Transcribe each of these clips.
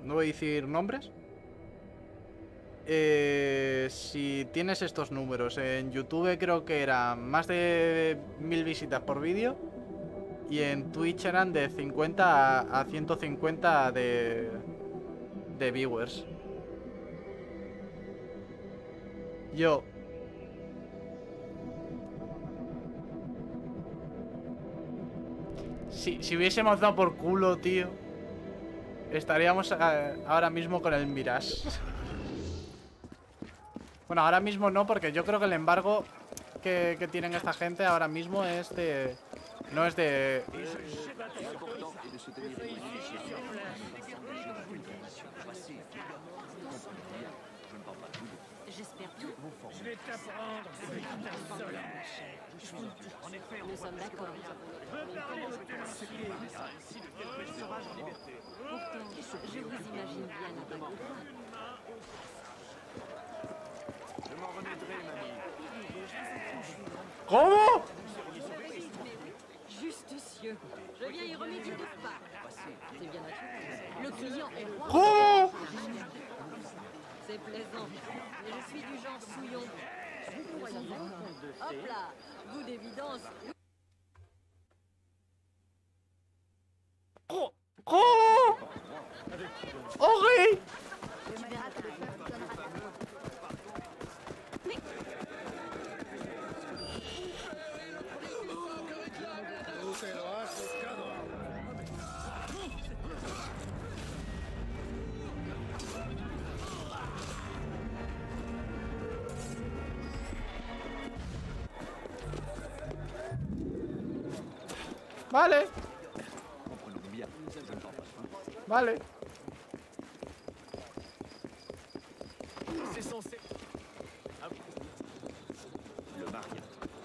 no voy a decir nombres. Si tienes estos números en YouTube, creo que eran más de 1000 visitas por vídeo. Y en Twitch eran de 50 a 150 de viewers. Yo. Si hubiésemos dado por culo, tío, estaríamos ahora mismo con el Mirage. Bueno, ahora mismo no, porque yo creo que el embargo que tienen esta gente ahora mismo es de... No es de... J'espère tout. Je vais t'apprendre. Nous sommes d'accord. Pourtant, je vous imagine bien avec moi. Je m'en remettrai, mamie. ¿Cómo? Justicieux. Je viens y remédier de pas. C'est bien naturel. Le client est roi. ¿Cómo? C'est plaisant. Mais je suis du genre souillon. Hop là, goût d'évidence. ¿Cómo? ¡Oye! Te lo has buscado. Vale. Vale. C'est censé. Ah oui. Le mariage.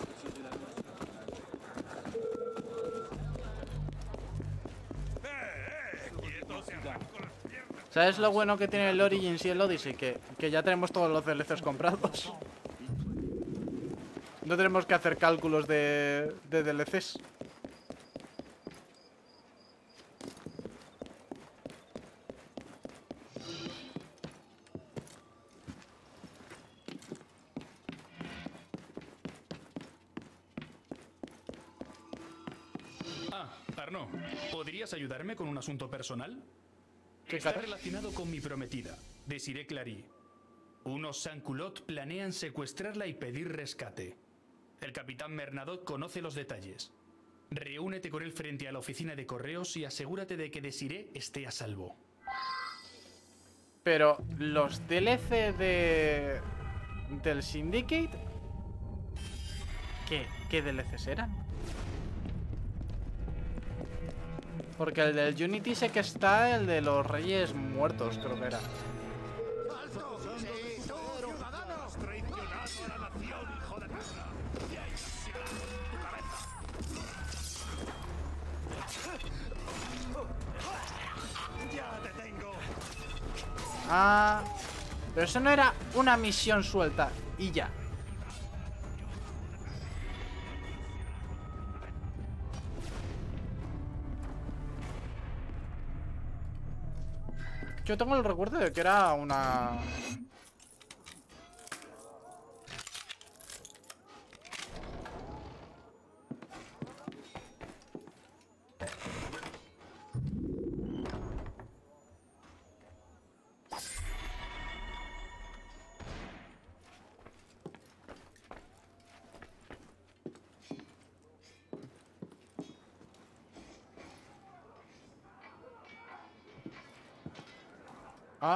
¿Sabes lo bueno que tiene el Origins y el Odyssey? Que ya tenemos todos los DLCs comprados. No tenemos que hacer cálculos de DLCs. Arnaud, ¿podrías ayudarme con un asunto personal? ¿Qué Está cara? relacionado con mi prometida, Desiree Clary. Unos sans-culottes planean secuestrarla y pedir rescate. El capitán Bernadotte conoce los detalles. Reúnete con él frente a la oficina de correos y asegúrate de que Desiree esté a salvo. Pero los DLC del Syndicate, ¿qué DLCs eran? Porque el del Unity sé que está el de los Reyes Muertos, creo que era. ¡Alto! ¡Sí, tú, ciudadano! ¡Has traicionado a la nación, hijo de perra! ¡Y ahí se hará tu cabeza! ¡Ya te tengo! Ah, pero eso no era una misión suelta y ya. Yo tengo el recuerdo de que era una... Ah.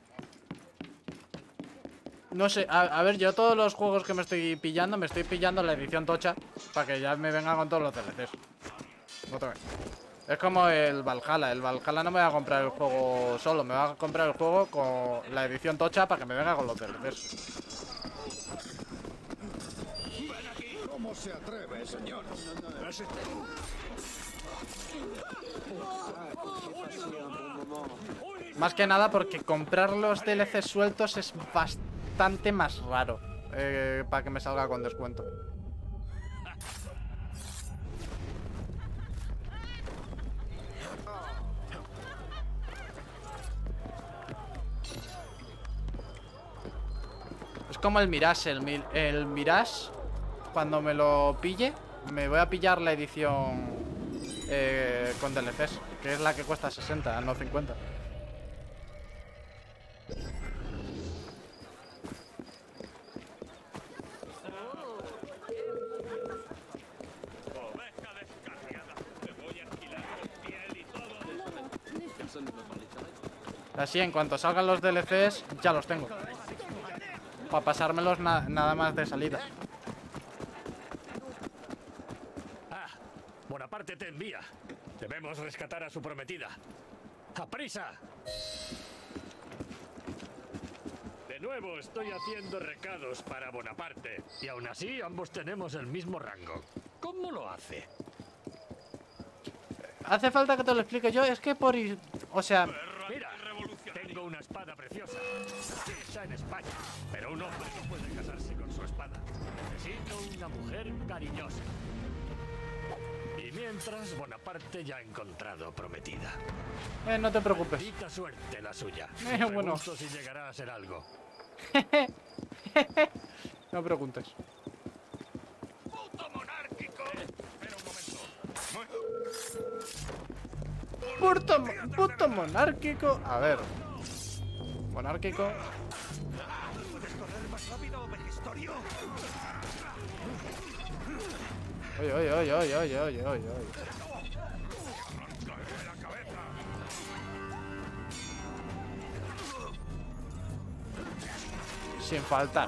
No sé, a ver, yo todos los juegos que me estoy pillando la edición tocha para que ya me venga con todos los DLCs. Otra vez. Es como el Valhalla. El Valhalla no me va a comprar el juego solo, me va a comprar el juego con la edición tocha para que me venga con los DLCs. ¿Cómo se atreve, señor? Más que nada porque comprar los DLCs sueltos es bastante más raro para que me salga con descuento. como el Mirage. El Mirage, cuando me lo pille, me voy a pillar la edición con DLCs, que es la que cuesta 60, no 50. Así, en cuanto salgan los DLCs, ya los tengo. Para pasármelos nada más de salida. Ah, Bonaparte te envía. Debemos rescatar a su prometida. ¡Aprisa! De nuevo estoy haciendo recados para Bonaparte. Y aún así, ambos tenemos el mismo rango. ¿Cómo lo hace? Hace falta que te lo explique yo. Es que por... O sea... Mira, tengo una espada preciosa. Hecha en España. Pero un hombre no puede casarse con su espada. Necesito una mujer cariñosa. Y mientras, Bonaparte ya ha encontrado prometida. No te preocupes. Maldita suerte la suya. Bueno. Pregunto si llegará a ser algo. No preguntes. ¡Puto monárquico! Espera un momento. Puto monárquico. A ver. Monárquico. ¿Puedes correr más rápido, Vejestorio? Oye. Sin faltar.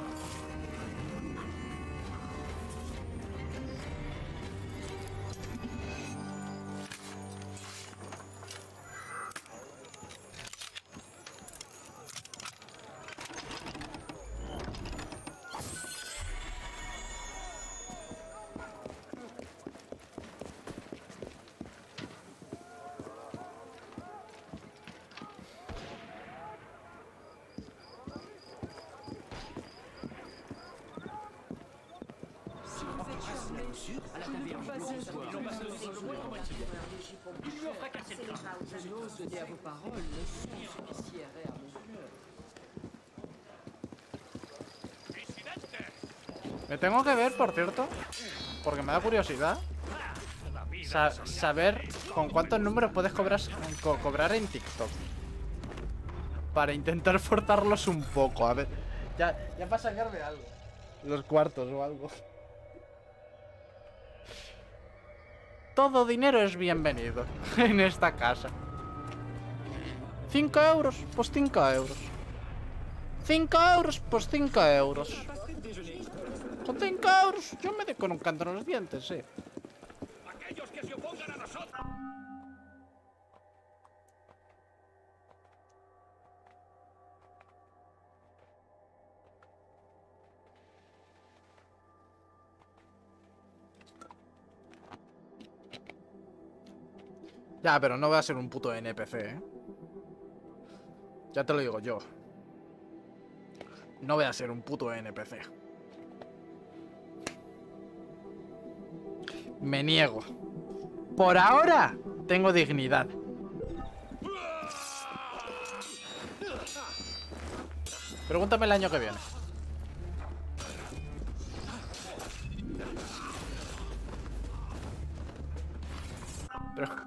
Je n'ose donner à vos paroles le son qui siérait à mon cœur. Me tengo que ver, por cierto, porque me da curiosidad saber con cuántos números puedes cobrar en TikTok. Para intentar forzarlos un poco. A ver, ya para sacarle algo. Los cuartos o algo. Todo dinero es bienvenido en esta casa. 5 euros, pues 5 euros. 5 euros, pues 5 euros. Con 5 euros yo me doy con un canto en los dientes, sí. Aquellos que se opongan a nosotros. Ya, pero no voy a ser un puto NPC, ¿eh? Ya te lo digo yo. No voy a ser un puto NPC. Me niego. Por ahora tengo dignidad. Pregúntame el año que viene. Pero...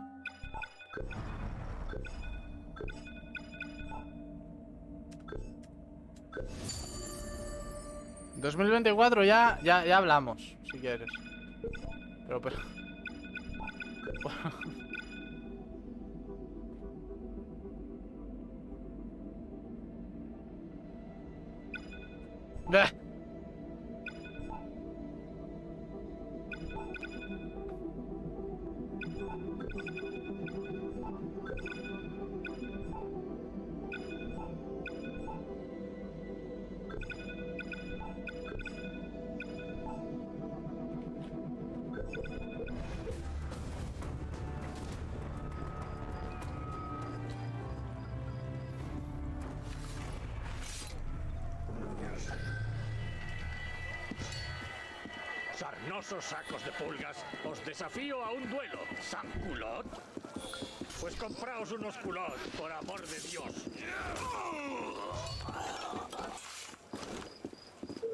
2024 ya hablamos, si quieres. Pero... Sarnosos sacos de pulgas, os desafío a un duelo. ¿San culot? Pues compraos unos culot, por amor de Dios.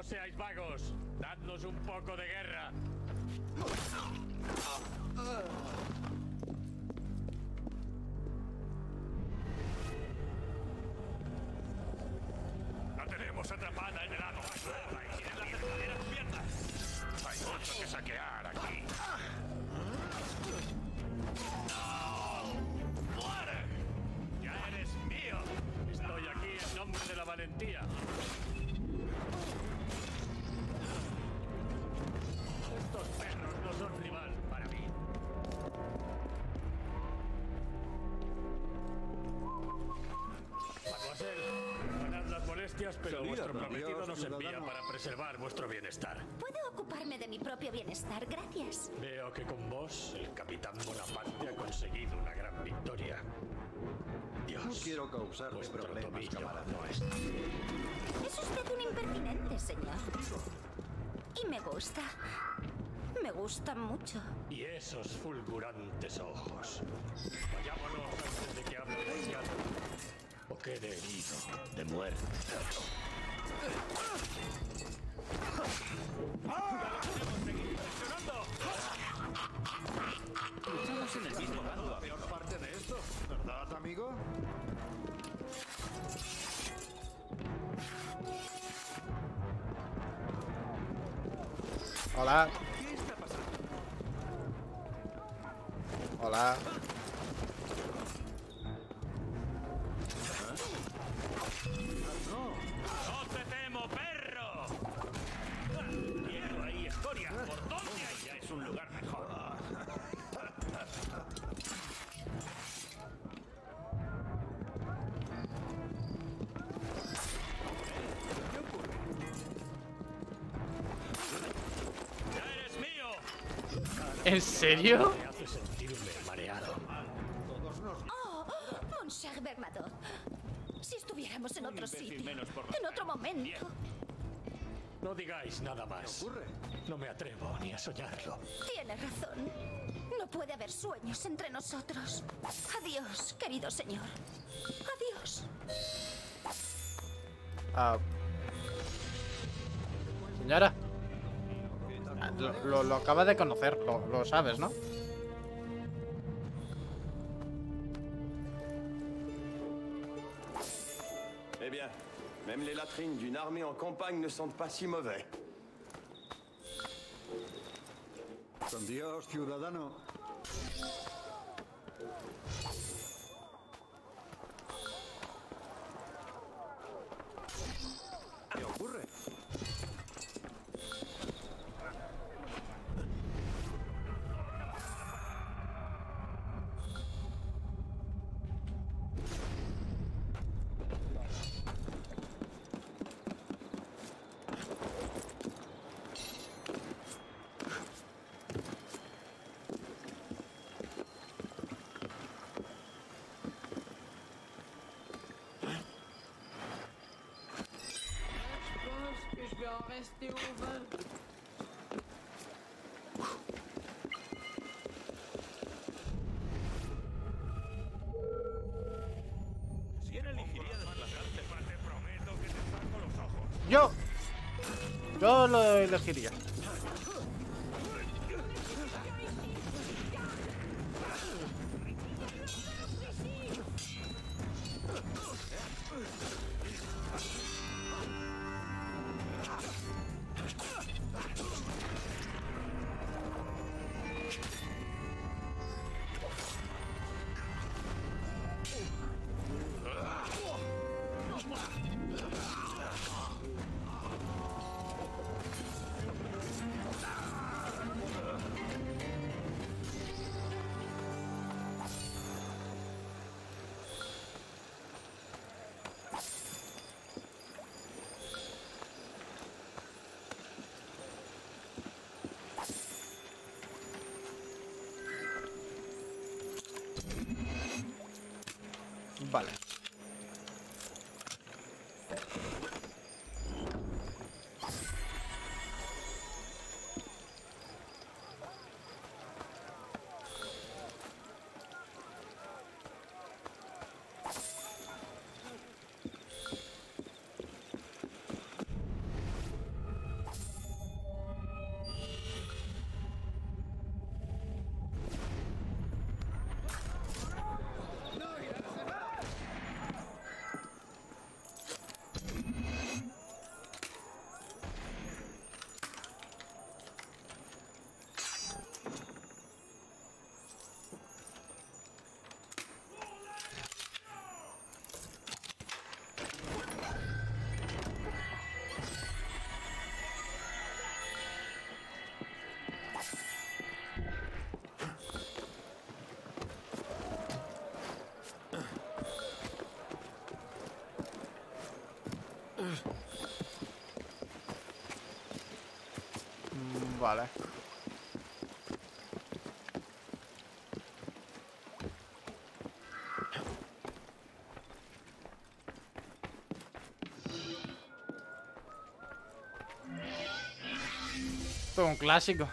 seáis vagos. Dadnos un poco de guerra. La tenemos atrapada en el agua. Tienes las cercaderas cubiertas. Hay mucho que saquear aquí. ¡Muere! ¡Ya eres mío! Estoy aquí en nombre de la valentía. Estos perros no son rival para mí. Mademoiselle, ganad las molestias, pero Salida, vuestro don prometido Dios, nos envía ciudadano. para preservar vuestro bienestar. Puedo ocuparme de mi propio bienestar, gracias. Veo que con vos, el capitán Bonaparte ha conseguido una gran victoria. Dios, No quiero causarle vuestro problemas, tobillo camarada. no es. Es usted un impertinente, señor. Y me gusta. Me gusta mucho. Y esos fulgurantes ojos. Vayámonos antes de que hable demasiado. O quede herido de muerte. Estamos en el mismo bando. La peor parte de esto, ¿verdad, amigo? Hola. Hola. ¡No te temo, perro! ¡Miedo ahí, escoria! ¿Por dónde hay? Ya es un lugar mejor. ¡Ya eres mío! ¿En serio? Me hace sentirme mareado. Oh, Monsieur Bernadotte. Si estuviéramos en otro sitio, en otro momento. No digáis nada más. No me atrevo ni a soñarlo. Tiene razón. No puede haber sueños entre nosotros. Adiós, querido señor. Adiós. Ah. Señora. Ah, lo acaba de conocer, lo sabes, ¿no? Eh bien, même les latrines d'une armée en campagne ne sentent pas si mauvais. Con Dios, ciudadano. ¿Qué ocurre? Je pense que je vais en rester au vin. ¿Quién elegiría desplazarte? Te prometo que te saco los ojos. Yo lo elegiría. Vale. Esto es un clásico.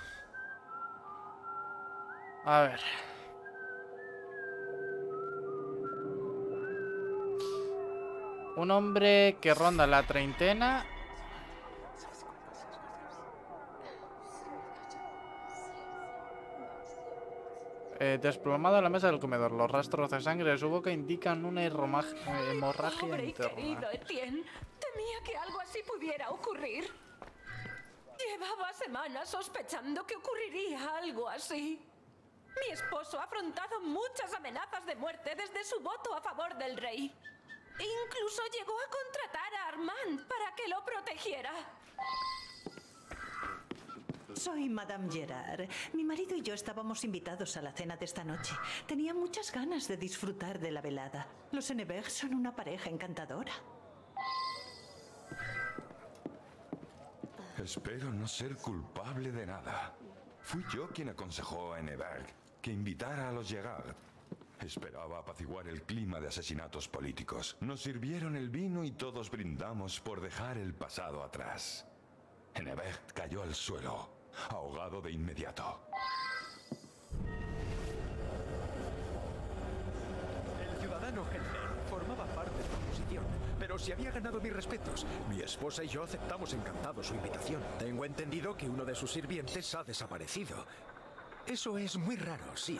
A ver. Un hombre que ronda la treintena. Desplomado en la mesa del comedor. Los rastros de sangre de su boca indican una hemorragia Pobre y interna. querido Etienne. Temía que algo así pudiera ocurrir. Llevaba semanas sospechando que ocurriría algo así. Mi esposo ha afrontado muchas amenazas de muerte desde su voto a favor del rey. Incluso llegó a contratar a Armand para que lo protegiera. Soy Madame Gerard. Mi marido y yo estábamos invitados a la cena de esta noche. Tenía muchas ganas de disfrutar de la velada. Los Henneberg son una pareja encantadora. Espero no ser culpable de nada. Fui yo quien aconsejó a Henneberg que invitara a los Gerard. Esperaba apaciguar el clima de asesinatos políticos. Nos sirvieron el vino y todos brindamos por dejar el pasado atrás. Henneberg cayó al suelo, ahogado de inmediato. El ciudadano Henneberg formaba parte de la oposición, pero si había ganado mis respetos. Mi esposa y yo aceptamos encantados su invitación. Tengo entendido que uno de sus sirvientes ha desaparecido. Eso es muy raro, sí.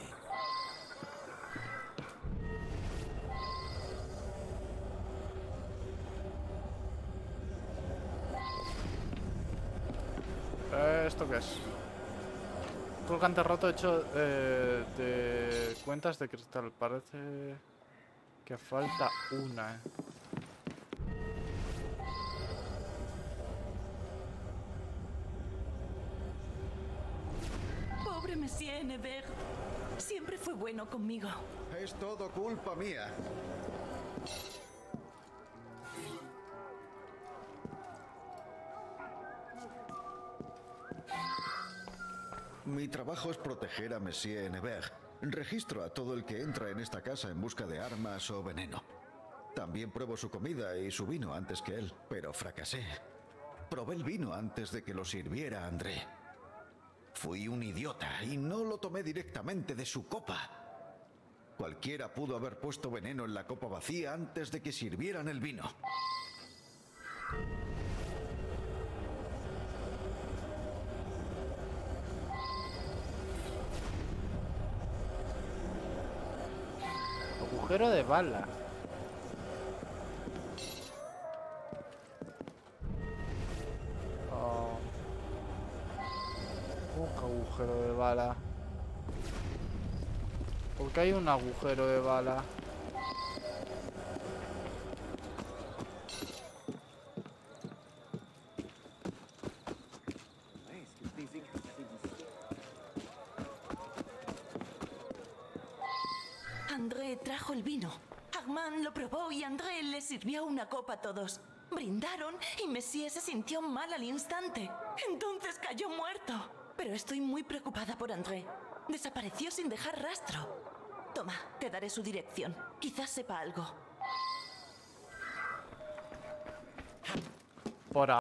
¿Esto qué es? Colgante roto hecho de cuentas de cristal. Parece que falta una. Pobre Monsieur Henneberg. Siempre fue bueno conmigo. Es todo culpa mía. Mi trabajo es proteger a Monsieur Henneberg. Registro a todo el que entra en esta casa en busca de armas o veneno. También pruebo su comida y su vino antes que él, pero fracasé. Probé el vino antes de que lo sirviera André. Fui un idiota y no lo tomé directamente de su copa. Cualquiera pudo haber puesto veneno en la copa vacía antes de que sirvieran el vino. Agujero de bala. Oh. ¿Cómo que agujero de bala? ¿Por qué hay un agujero de bala? André trajo el vino. Armand lo probó y André le sirvió una copa a todos. Brindaron y Monsieur se sintió mal al instante. Entonces cayó muerto. Pero estoy muy preocupada por André. Desapareció sin dejar rastro. Toma, te daré su dirección. Quizás sepa algo. Por